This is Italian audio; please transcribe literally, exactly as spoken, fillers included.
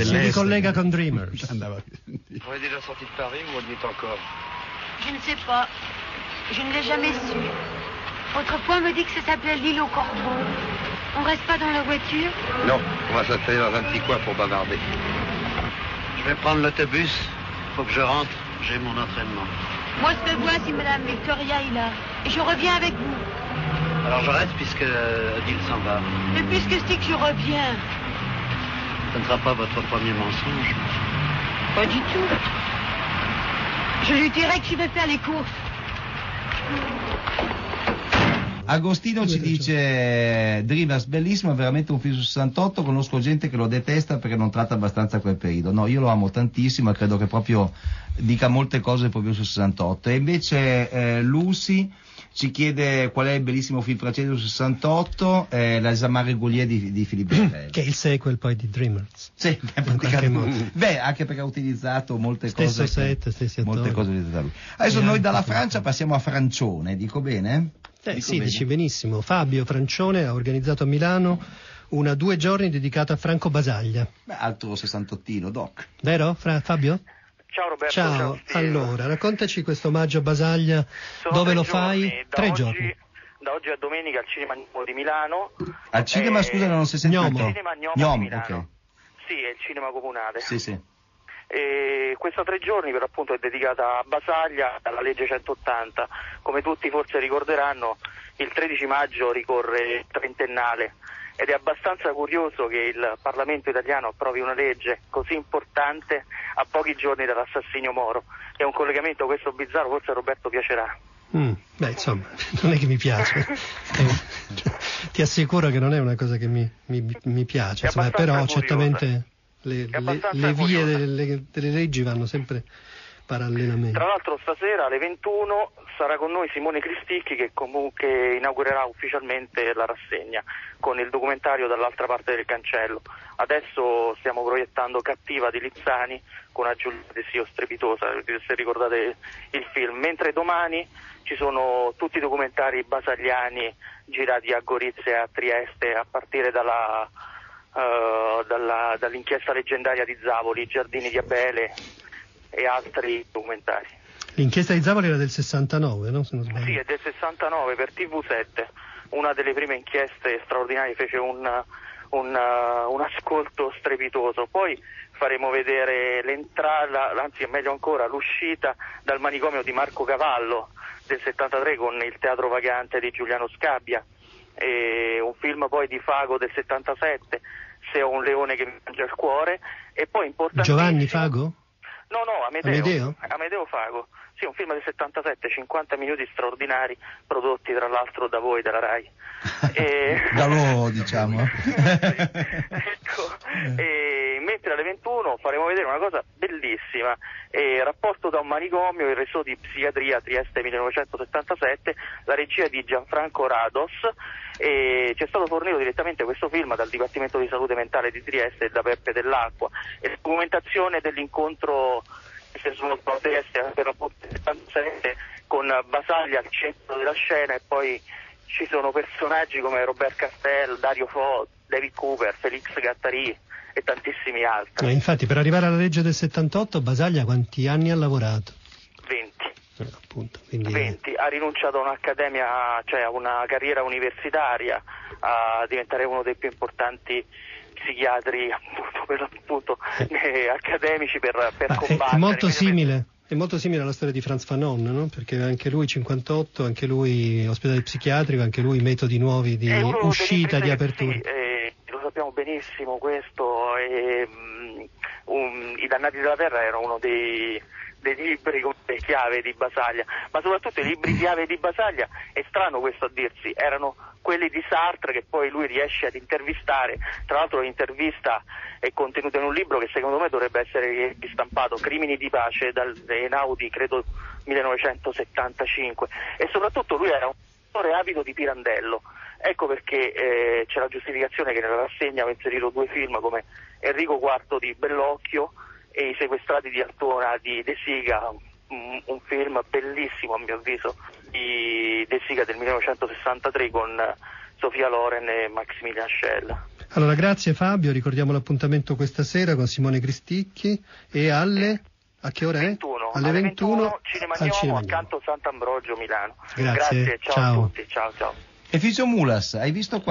Si ricollega con Dreamers. Vous avez déjà sorti de Paris ou on y est encore? Je ne sais pas. Je ne l'ai jamais su. Votre point me dit que ça s'appelait l'île aux corbeaux. On reste pas dans la voiture? Non, on va s'installer dans un petit coin pour bavarder. Je vais prendre l'autobus. Faut que je rentre. J'ai mon entraînement. Moi, je vais voir si Madame Victoria est là. Et je reviens avec vous. Alors je reste puisque Odile s'en va. Mais puisque c'est que je reviens. Ce ne sera pas votre premier mensonge. Pas du tout. Je lui dirai que je vais faire les courses. Agostino ci dice Dreamers bellissimo, è veramente un film su sessantotto, conosco gente che lo detesta perché non tratta abbastanza quel periodo. No, io lo amo tantissimo e credo che proprio dica molte cose proprio su sessantotto. E invece eh, Lucy ci chiede qual è il bellissimo film francese su sessantotto, eh, La Jean Goulier di, di Philippe Jarel. Che è il sequel poi di Dreamers. Sì, praticamente. Beh, anche perché ha utilizzato molte Stesso cose. set, stessi attori. Molte cose utilizzate da lui. Adesso E noi anche dalla tutto. Francia passiamo a Francione, dico bene? Eh, Dico sì, bene? dici benissimo. Fabio Francione ha organizzato a Milano una due giorni dedicata a Franco Basaglia. Beh, altro sessantottino, Doc. Vero, Fra- Fabio? Ciao Roberto. Ciao, Steve. allora raccontaci questo omaggio a Basaglia, Sono dove tre lo giorni, fai? da Tre oggi, giorni. Da oggi a domenica al Cinema Gnomo di Milano. Al cinema, Eh, scusa, non si è sentito. Gnomo. Cinema Gnomo, Gnomo, di Milano. ok. Sì, è il cinema comunale. Sì, sì. E questa tre giorni per appunto è dedicata a Basaglia, alla legge centottanta. Come tutti forse ricorderanno, il tredici maggio ricorre il trentennale ed è abbastanza curioso che il Parlamento italiano approvi una legge così importante a pochi giorni dall'assassinio Moro. È un collegamento questo bizzarro, forse a Roberto piacerà. Mm, beh, insomma, non è che mi piace. Eh, ti assicuro che non è una cosa che mi, mi, mi piace, È insomma, abbastanza però curiosa. certamente le, È le, abbastanza le vie curiosa. delle, delle leggi vanno sempre parallelamente. Tra l'altro stasera alle ventuno sarà con noi Simone Cristicchi che comunque inaugurerà ufficialmente la rassegna con il documentario Dall'altra parte del cancello. Adesso stiamo proiettando Cattiva di Lizzani con una Giulia De Sio strepitosa, se ricordate il film, mentre domani ci sono tutti i documentari basagliani girati a Gorizia e a Trieste a partire dalla, uh, dalla, dall'inchiesta leggendaria di Zavoli, Giardini di Abele e altri documentari. L'inchiesta di Zavoli era del sessantanove, no? Se non sbaglio. Sì, è del sessantanove per T V sette, una delle prime inchieste straordinarie, fece un, un, uh, un ascolto strepitoso. Poi faremo vedere l'entrata, anzi meglio ancora l'uscita dal manicomio di Marco Cavallo del settantatré con il Teatro Vagante di Giuliano Scabbia, e un film poi di Fago del settantasette, Se ho un leone che mi mangia il cuore, e poi importantissimo... Giovanni Fago? No, no, Amedeo. Amedeo? Amedeo Fago. Sì, un film del settantasette, cinquanta minuti straordinari, prodotti tra l'altro da voi, della Rai. E... Da loro, diciamo. ecco. E mentre alle ventuno faremo vedere una cosa bellissima, eh, Rapporto da un manicomio, il reso di psichiatria Trieste millenovecentosettantasette, la regia di Gianfranco Rados, e ci è stato fornito direttamente questo film dal Dipartimento di Salute Mentale di Trieste e da Peppe Dell'Acqua, e la documentazione dell'incontro che si è svolto a Trieste per Rapporto del settantasette con Basaglia al centro della scena, e poi ci sono personaggi come Robert Castell, Dario Fo, David Cooper, Felix Gattari e tantissimi altri. Eh, infatti, per arrivare alla legge del settantotto, Basaglia quanti anni ha lavorato? venti. Eh, appunto, quindi... venti. Ha rinunciato a un'accademia, cioè a una carriera universitaria, a diventare uno dei più importanti psichiatri appunto, per l'appunto, eh, accademici per, per Ah, è, combattere. è molto simile. È molto simile alla storia di Franz Fanon, no? Perché anche lui cinquantotto, anche lui ospedale psichiatrico, anche lui metodi nuovi di uscita, di apertura. Sì, eh, lo sappiamo benissimo questo. E, um, um, I dannati della terra era uno dei, dei libri come chiave di Basaglia, ma soprattutto i libri chiave di Basaglia, è strano questo a dirsi, erano quelli di Sartre che poi lui riesce ad intervistare. Tra l'altro l'intervista è contenuta in un libro che secondo me dovrebbe essere ristampato, Crimini di pace, dal Einaudi, credo millenovecentosettantacinque, e soprattutto lui era un lettore avido di Pirandello. Ecco perché eh, c'è la giustificazione che nella rassegna ho inserito due film come Enrico quarto di Bellocchio e I sequestrati di Altona di De Sica, un, un film bellissimo a mio avviso di De Sica del millenovecentosessantatré con Sofia Loren e Maximilian Schell. Allora, grazie Fabio, ricordiamo l'appuntamento questa sera con Simone Cristicchi e alle... a che ora è? ventuno. Alle ventuno Cinema al Gnomo, Cinema accanto Sant'Ambrogio, Milano. Grazie, Grazie, ciao, ciao. a tutti, ciao ciao. Efficio Mulas, hai visto qua?